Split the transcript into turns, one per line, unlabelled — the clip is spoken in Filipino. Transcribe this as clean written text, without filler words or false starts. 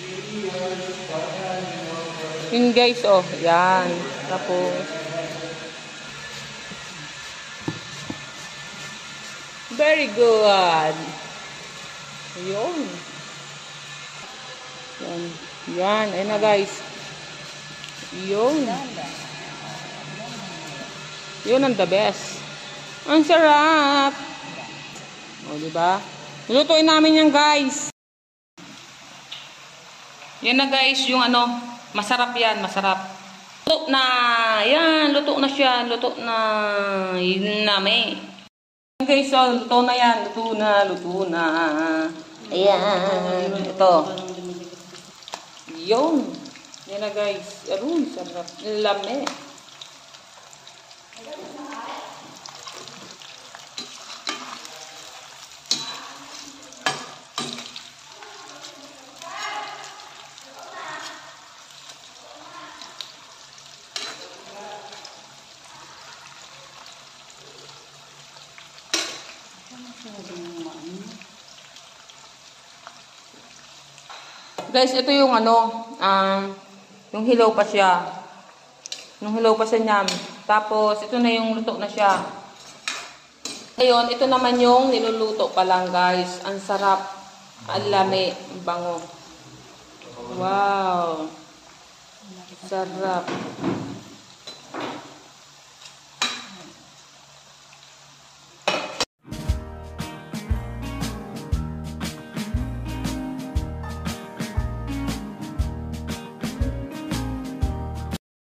Yun guys, oh. Yan. Tapos, very good. Yun. Yan. Yan. Ayun na guys. Yun. Yun ang the best. Ang sarap. O, diba? Lutuin namin yan guys. Yan na guys, yung ano, masarap yan, masarap. Luto na. Yan, luto na siya. Luto na. Yun namin. Guys, so, luto na yan. Luto na, luto na. Ayan. Ito. Yun. Yan na guys. Aroy, sarap. Lame. Guys, ito yung ano, yung hilaw pa siya. Yung hilaw pa siya niyan. Tapos, ito na yung luto na siya. Ngayon, ito naman yung niluluto pa lang guys. Ang sarap. Ang lami. Ang bango. Wow. Sarap.